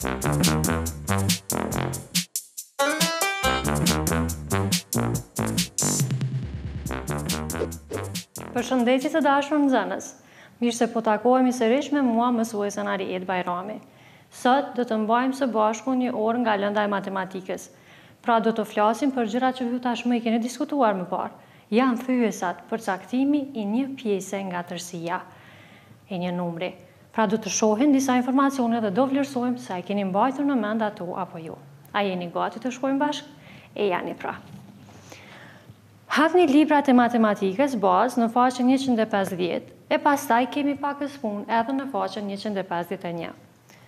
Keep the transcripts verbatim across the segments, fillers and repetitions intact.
Përshëndetje të dashur nxënës. Mirë se po takohemi sërish me mua mësuesen Ariet Bajrami. Sot do të mbajmë së bashku një orë nga lënda e matematikës. Pra do të flasim për gjëra që ju tashmë i keni diskutuar më parë. Janë thyesat për caktimi i një pjese nga tërësia e një numri. Pra do të shohin disa informacione dhe do vlerësojmë se a keni mbajtur në mend ato apo jo. A jeni gati të shkojmë bashkë? E jani pra. Hapni librat e matematikës bazë në faqen njëqind e pesëdhjetë e pastaj kemi pakës punë edhe në faqen njëqind e pesëdhjetë e një.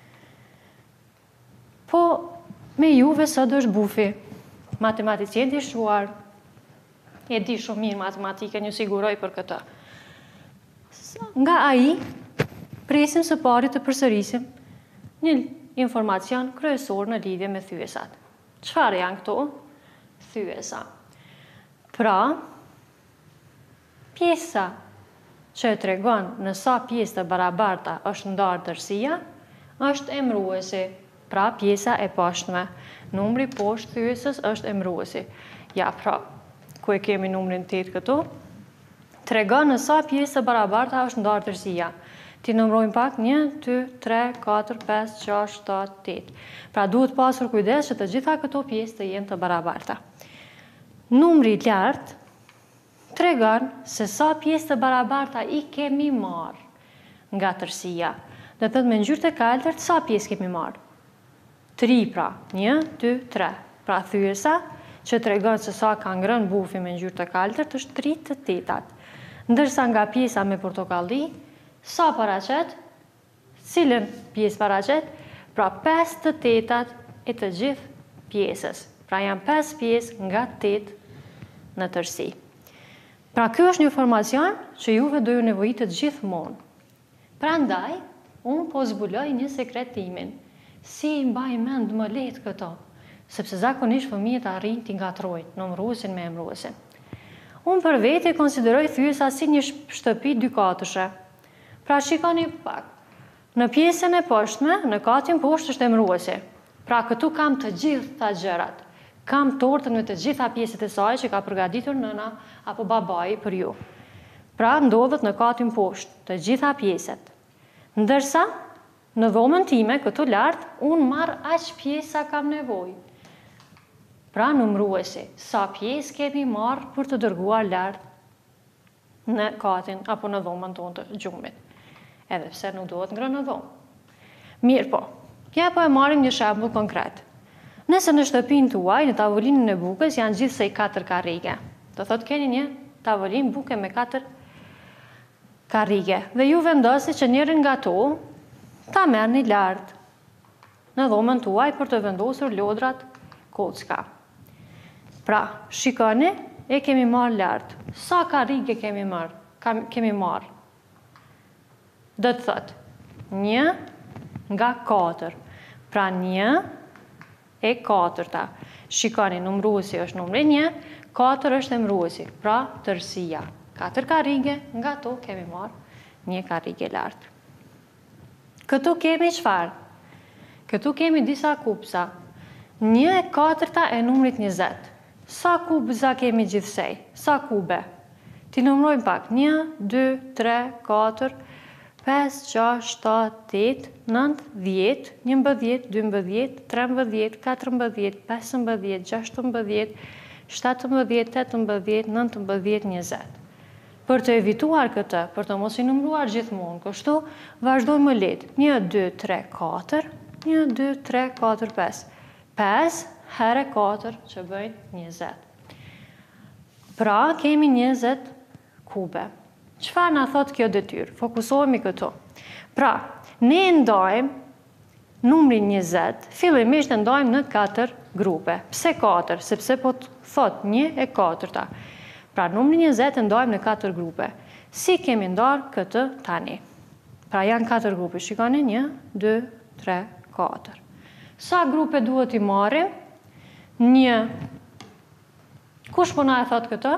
Po, me juve sot është bufi. Matematicien të shuar, e di shumë mirë matematikën, ju siguroj për këtë. Nga ai, presim së pari të përsërisim një informacion kryesor në lidhje me thyesat. Çfarë janë këto? Thyesa. Pra, pjesa që e tregon në sa pjesë të barabarta është ndarë tërësia, është emëruesi. Pra, pjesa e poshtme. Numri poshtë thyesës është emëruesi. Ja, pra, ku e kemi numrin tetë këtu? Tregon në sa pjesë të barabarta është ndarë tërësia. Ti numrojmë pak një, dy, tre, katër, pesë, gjashtë, shtatë, tetë. Pra, duhet pasur kujdes që të gjitha këto pjesë të jenë të barabarta. Numri i lartë tregon se sa pjesë të barabarta i kemi marrë nga tërësia. Dhe thot me ngjyrë të kaltërt sa pjesë kemi marrë? Tri pra, një, dy, tre. Pra thyesa që tregon se sa ka ngrënë bufi me ngjyrë të kaltërt është tri të tetat. Ndërsa nga pjesa me portokalli, sa paraqet? Cilën pjesë paraqet? Pra pesë të tetat e të gjithë pjesës. Pra janë pesë pjesë nga tetë në tërësi. Pra kjo është një informacion që juve do ju nevojitet gjithmonë. Prandaj, unë po zbuloj një sekret timin. Si i mbaj mend më lehtë këto, sepse zakonisht fëmijët arrin t'i ngatrojnë numëruesin me emëruesin. Unë për vete konsideroj thyesa si një shtëpi dykatëshe. Pra shikoni pak. Në pjesën e poshtme, në katin poshtë është emëruesi. Pra këtu kam të gjitha gjërat. Kam tortën me të gjitha pjesët e saj që ka përgatitur nëna apo babai për ju. Pra ndodhet në katin poshtë, të gjitha pjesët. Ndërsa, në dhomën time, këtu lartë, unë marr aq pjesa kam nevojë. Pra numëruesi, sa pjesë kemi marrë për të dërguar lartë në katin apo në dhomën tonë të gjumit. Edhe pse nuk duhet ngrënë në dhomë. Mirë po, ja po e marrim një shembull konkret. Nëse në shtëpinë tuaj, në tavolinën e bukës, janë gjithsej katër karrige. Do thotë keni një tavolinë buke me katër karrige. Dhe ju vendosni që njërin nga to ta merrni lart në dhomën tuaj për të vendosur lodrat kocka. Pra, shikoni, e kemi marrë lart. Sa karrige kemi marrë? Kam, kemi marrë. Do të thotë një nga katër. Pra një e katërta. Shikoni, numëruesi është numri një, katër është emëruesi, pra tërësia. Katër karrige, nga to kemi marrë një karrige lartë. Këtu kemi çfarë? Këtu kemi disa kupsa. Një e katërta e numrit njëzet. Sa kubza kemi gjithsej? Sa kube? Ti numrojmë pak. Një, dy, tre, katër, pesë, gjashtë, shtatë, tetë, nëntë, dhjetë, njëmbëdhjetë, dymbëdhjetë, trembëdhjetë, katërmbëdhjetë, pesëmbëdhjetë, gjashtëmbëdhjetë, shtatëmbëdhjetë, tetëmbëdhjetë, nëntëmbëdhjetë, njëzet. Për të evituar këtë, për të mos i numëruar gjithmonë kështu, vazhdojmë më lehtë. një, dy, tre, katër, një, dy, tre, katër, pesë. pesë herë katër që bëjnë njëzet. Pra kemi njëzet kube. Çfarë na thot kjo detyrë? Fokusohemi këtu. Pra, ne ndajmë numrin njëzet, fillimisht e ndajmë në katër grupe. Pse katër? Sepse po thot një e katërta. Pra, numrin njëzet e ndajmë në katër grupe. Si kemi ndarë këtë tani? Pra, janë katër grupe. Shikoni, një, dy, tre, katër. Sa grupe duhet i marrim? Një. Kush po na e thot këtë?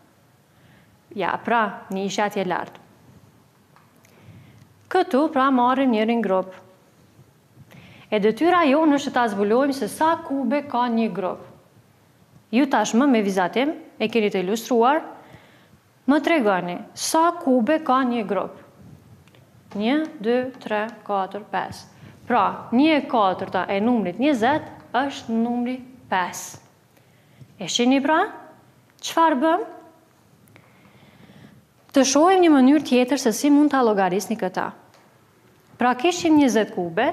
Ja, pra, një ishte atje lartë. Këtu, pra, marrim njërin grup. E detyra jonë është ta zbulojmë se sa kube ka një grup. Ju tashmë me vizatim, e keni të ilustruar, më tregoni sa kube ka një grup. një, dy, tre, katër, pesë. Pra, një e katërta e numrit njëzet është numri pesë. E shihni pra? Çfarë bëm? Të shohim një mënyrë tjetër se si mund ta llogarisni këta. Pra, kishim njëzet kube,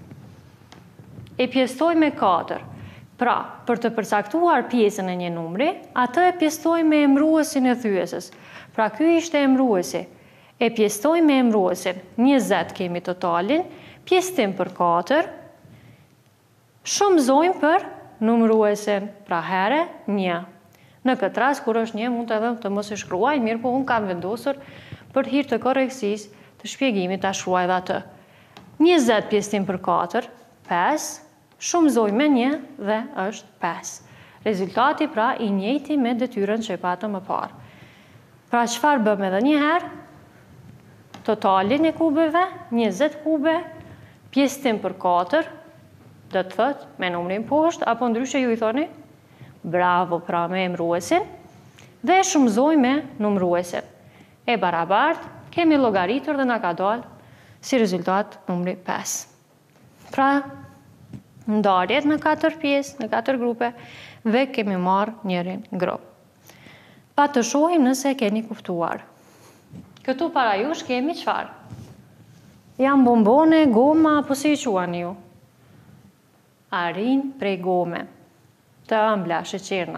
e pjesëtoj me katër. Pra, për të përcaktuar pjesën e një numri, atë e pjesëtoj me emëruesin e thyesës. Pra, ky ishte emëruesi. E pjesëtoj me emëruesin. njëzet kemi totalin, pjesëtim për katër, shumëzojmë për numëruesin, pra here një. Në këtë rast, kur është një, mund të edhe të mos e shkruaj, mirë po unë kam vendosur për hir të korreksis të shpjegimit ta shkruaj dhe atë. njëzet pjesëtim për katër, pesë, shumëzojmë me një dhe është pesë. Rezultati pra i njëjti me detyrën që e patëm më parë. Pra çfarë bëm edhe një herë? Totalin e kubeve, njëzet kube, pjesëtim për katër, do të thot me numrin poshtë, apo ndryshe ju i thoni? Bravo, pra me emëruesin, dhe shumëzoj me numëruesin. E barabartë, kemi llogaritur dhe na ka dalë si rezultat numri pesë. Pra, ndarjet në katër pjesë, në katër grupe, dhe kemi marrë njërin grup. Pa të shohim nëse keni kuptuar. Këtu para jush kemi çfarë? Janë bombone, goma, apo si i quani ju? Arin prej gome, të ëmbla, sheqerna.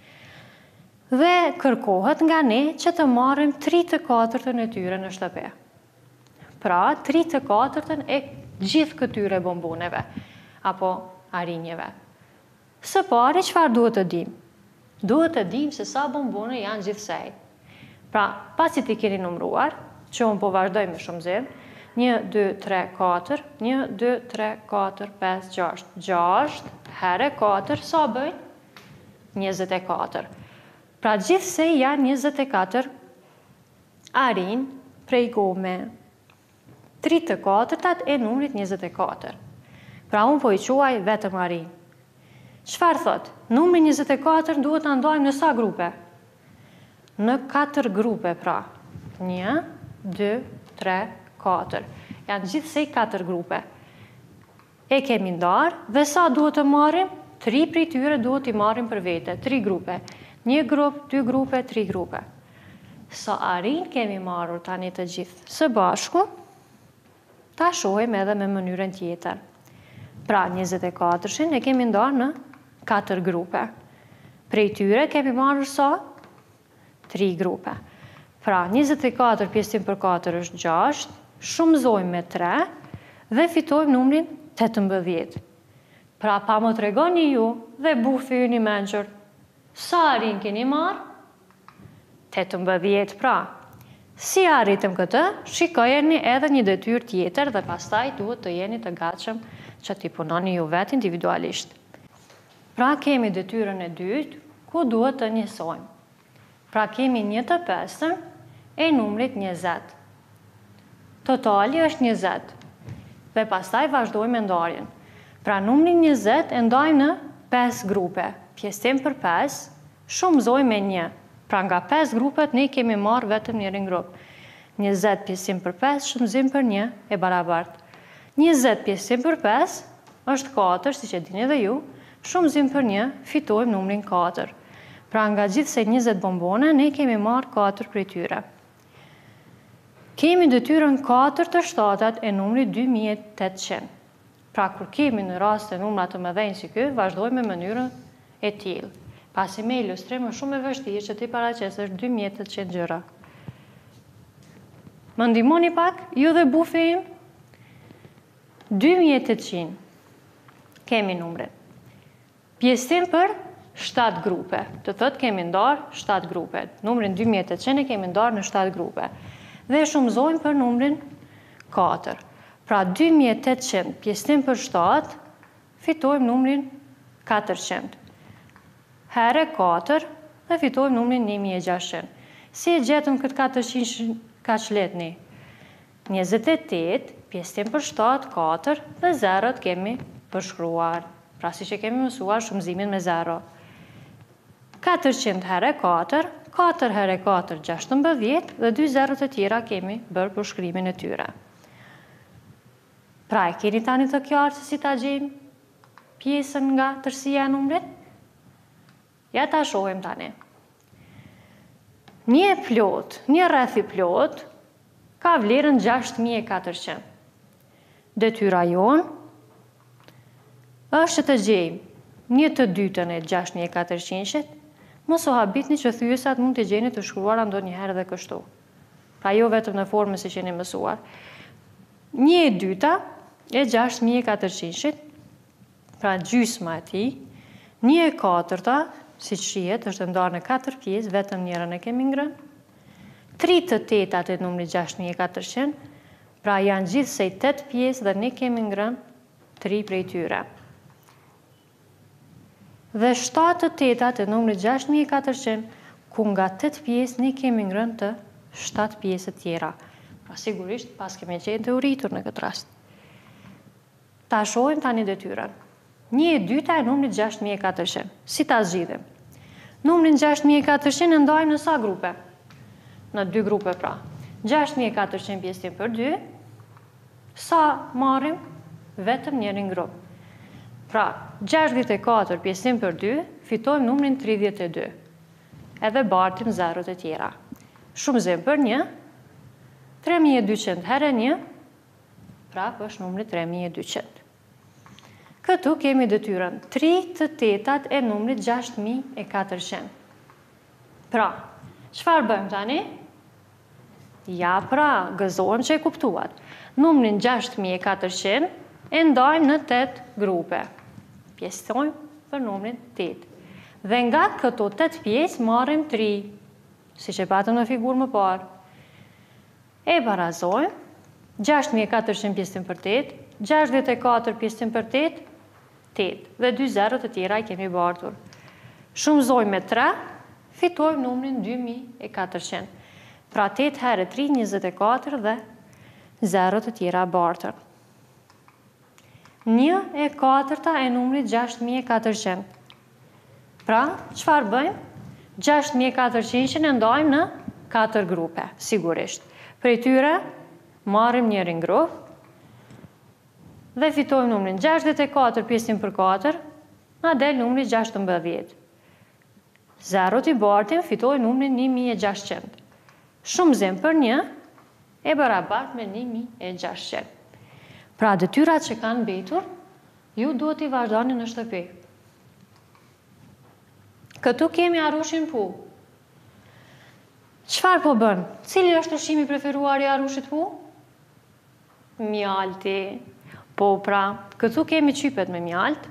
Dhe kërkohet nga ne që të marrim tre të katërtën e tyre në shtëpi. Pra, tre të katërtën e gjithë këtyre bomboneve, apo arinjeve. Së pari, çfarë duhet të dim? Duhet të dim se sa bombone janë gjithsej. Pra, pasi ti keni numruar, që unë po vazhdoj me shumëzim, një, dy, tre, katër, një, dy, tre, katër, pesë, gjashtë. gjashtë herë katër, sa bëjnë? njëzet e katër. Pra, gjithsej janë njëzet e katër arin prej gome. tre të katërtat e numrit njëzet e katër. Pra, unë po i quaj vetëm arin. Çfarë thot? Numri njëzet e katër duhet ta ndajmë në sa grupe? Në katër grupe, pra. një, dy, tre, katër. Janë gjithsej katër grupe. E kemi ndarë dhe sa duhet të marrim? Tri prej tyre duhet i marrim për vete, tri grupe. Një grup, dy grupe, tri grupe. Sa arin kemi marrur tani të gjithë së bashku, ta shohim edhe me mënyrën tjetër. Pra, njëzet e katërshin e kemi ndarë në katër grupe. Prej tyre kemi marrur sa? tri grupe. Pra, njëzet e katër pjesëtim për katër është gjashtë, shumëzojmë me tre dhe fitojmë numrin tetëmbëdhjetë. Pra, pa më tregoni ju dhe bufi ju një menqër, sa arin keni marë? tetëmbëdhjetë, pra. Si arritëm këtë, shikojeni edhe një detyrë tjetër dhe pastaj duhet të jeni të gatshëm që t'i punoni ju vetë individualisht. Pra, kemi detyrën e dytë, ku duhet të njësojmë. Pra, kemi një të pesën e numrit njëzet. Totali është njëzet. Dhe pastaj vazhdojmë me ndarjen. Pra, numrin njëzet e ndajmë në pesë grupe. Pjesëtim për pesë, shumëzojmë me një. Pra, nga pesë grupet ne kemi marrë vetëm njërin grup. njëzet pjesëtim për pesë, shumëzim për një e barabartë. njëzet pjesëtim për pesë është katër, siç e dini edhe ju, shumëzim për një, fitojmë numrin katër. Pra, nga gjithsej njëzet bombone, ne kemi marrë katër prej tyre. Kemi detyrën katër të shtatat e numri dy mijë e tetëqind. Pra, kur kemi në rast të numra të mëdhenj si ky, vazhdojmë me mënyrën e tillë. Pasi me ilustrim është shumë e vështirë që ti paraqesesh dy mijë e tetëqind gjëra. Më ndihmoni pak, ju dhe bufi im? dy mijë e tetëqind. Kemi numrin. Pjesëtim për shtatë grupe. Të thotë kemi ndarë shtatë grupe. Numrin dy mijë e tetëqind e kemi ndarë në shtatë grupe. Dhe shumëzojmë për numrin katër. Pra, dy mijë e tetëqind pjesëtim për shtatë, fitojmë numrin katërqind. Here katër dhe fitojmë numrin një mijë e gjashtëqind. Si e gjetëm këtë katërqind kaq lehtë ne? njëzet e tetë pjesëtim për shtatë, katër dhe zerot kemi përshkruar. Pra si që kemi mësuar shumëzimin me zero. katërqind herë katër, katër herë katër, gjashtëmbëdhjetë dhe dy zerot e tjera kemi bërë përshkrimin e tyre. Pra e keni tani të qartë se si ta gjejmë pjesën nga tërësia e numrit? Ja ta shohim tani. Një plot, një rrethi plot, ka vlerën gjasht mijë e katërqind. Detyra jonë është të gjejmë një të dytën e gjasht mijë e katërqind, mos u habitni që thyesat mund të gjeni të shkruara ndonjëherë edhe kështu. Pra jo vetëm në formën se keni mësuar. Një e dyta e gjasht mijë e katërqind, pra gjysma e tij, një e katërta, si që shihet, është ndarë në katër pjesë, vetëm njërën e kemi ngrënë. Tri të tetat e numrit gjasht mijë e katërqind, pra janë gjithsej tetë pjesë dhe ne kemi ngrënë tri prej tyre. Dhe shtatë të tetat e numrit gjasht mijë e katërqind, ku nga tetë pjesë ne kemi ngrënë të shtatë pjesë të tjera. Pra sigurisht pas kemi qenë të uritur në këtë rast. Ta shohim tani detyrën. Një e dyta e numrit gjasht mijë e katërqind. Si ta zgjidhim? Numrin gjasht mijë e katërqind e ndajmë në sa grupe? Në dy grupe pra. gjasht mijë e katërqind pjesëtim për dy, sa marrim? Vetëm njërin grup. Pra, gjashtëdhjetë e katër pjesëtim për dy, fitojmë numrin tridhjetë e dy. Edhe bartim zerot e tjera. Shumëzim për një, tre mijë e dyqind herë një, pra është numri tre mijë e dyqind. Këtu kemi detyrën tri të tetat e numrit gjasht mijë e katërqind. Pra, çfarë bëjmë tani? Ja pra, gëzohem që e kuptuat. Numrin gjasht mijë e katërqind e ndajmë në tetë grupe. Pjesëtojmë për numrin tetë. Dhe nga këto tetë pjesë marrim tri, si që patëm në figurë më parë. E barazojmë, gjasht mijë e katërqind pjesëtim për tetë, gjashtëdhjetë e katër pjesëtim për tetë, tetë. Dhe dy zerot e tjera i kemi bartur. Shumëzojmë me tre, fitojmë numrin dy mijë e katërqind. Pra tetë herë tri, njëzet e katër dhe zerot e tjera bartër. Një e katërta e numrit gjasht mijë e katërqind. Pra, çfarë bëjmë? gjasht mijë e katërqind e ndajmë në katër grupe, sigurisht. Prej tyre, marrim njërin grup dhe fitojmë numrin gjashtëdhjetë e katër pjesëtim për katër, na del numri gjashtëmbëdhjetë. Zerot i bartim, fitojmë numrin një mijë e gjashtëqind. Shumëzim për një e barabart me një mijë e gjashtëqind. Pra detyrat që kanë mbetur, ju duhet i vazhdoni në shtëpi. Këtu kemi arushin pu. Çfarë po bën? Cili është ushqimi preferuar i arushit pu? Mjalti. Po pra, këtu kemi qypet me mjalt.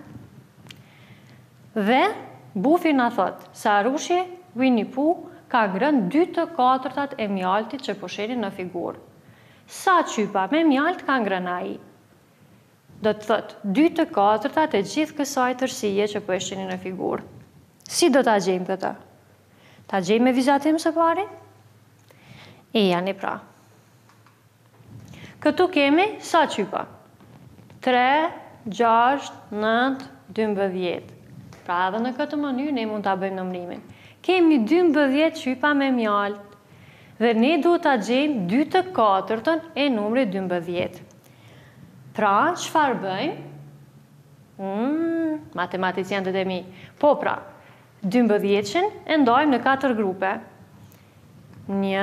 Dhe bufi na thot se arushi Winnie Pooh ka ngrënë dy të katërtat e mjaltit që po shihni në figurë. Sa qypa me mjalt ka ngrënë ai? Do të thot dy të katërtat e gjithë kësaj tërësie që po e shihni në figurë. Si do ta gjejmë këtë? Ta gjejmë me vizatim së pari? E janë pra. Këtu kemi sa qypa? tre, gjasht, nëntë, dymbëdhjetë. Pra edhe në këtë mënyrë ne mund ta bëjmë numërimin. Kemi dymbëdhjetë qypa me mjalt dhe ne duhet ta gjejmë dy të katërtën e numrit dymbëdhjetë. Pra, çfarë bëjmë? Mm, matematicianët e mi. Po pra, dymbëdhjetën e ndajmë në katër grupe. Një,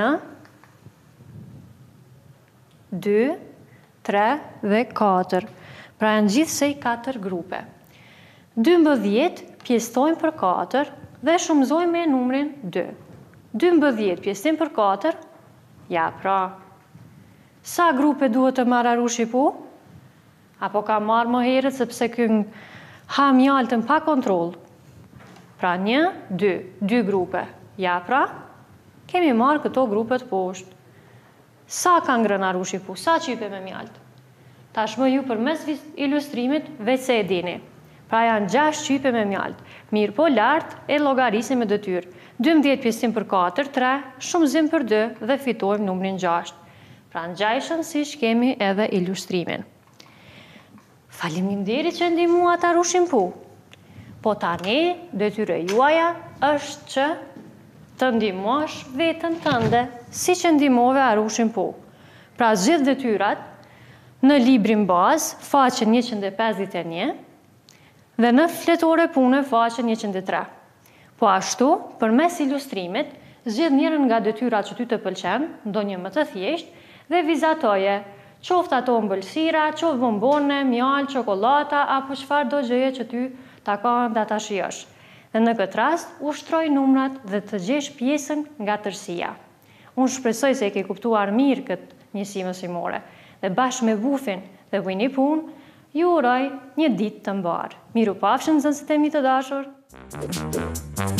dy, tre dhe katër. Pra janë gjithsej katër grupe. dymbëdhjetë pjesëtojmë për katër dhe shumëzojmë me numrin dy. dymbëdhjetë pjesëtim për katër, ja pra. Sa grupe duhet të marrë arushi pu? Apo ka marrë më herët sepse kënë ha mjaltën pa kontrol? Pra një, dy, dy grupe. Ja pra, kemi marrë këto grupet poshtë. Sa ka ngrënë arushi pu? Sa qype me mjaltë? Tashmë ju për mes ilustrimit veç se e dini. Pra janë gjashtë qype me mjaltë. Mirë po lartë e llogarisim me detyrë. dymbëdhjetë pjesëtim për katër, tre, shumëzim për dy dhe fitojmë numrin gjashtë. Pra ngjajshëm siç kemi edhe ilustrimin. Faleminderit që ndihmua ta rushim pu. Po tani detyra juaja është që të ndihmosh veten tënde, siç e ndihmove Arushin pu. Pra gjithë detyrat në librin bazë, faqen njëqind e pesëdhjetë e një, dhe në fletore pune, faqen njëqind e tre. Po ashtu, përmes ilustrimit, zgjedh njërin nga detyrat që ty të pëlqen, ndonjë më të thjeshtë, dhe vizatoje, qoftë ato ëmbëlsira, qoftë bombone, mjalë, çokolata, apo çfarë do gjëje që ty ta ka nda ta shijosh. Dhe në këtë rast, ushtroj numrat dhe të gjesh pjesën nga tërësia. Unë shpresoj se e ke kuptuar mirë këtë njësi mësimore, dhe bashkë me Bufin dhe Winnie Pooh, ju uroj një ditë të mbarë. Miru pafshim, zënësit e mi të dashur!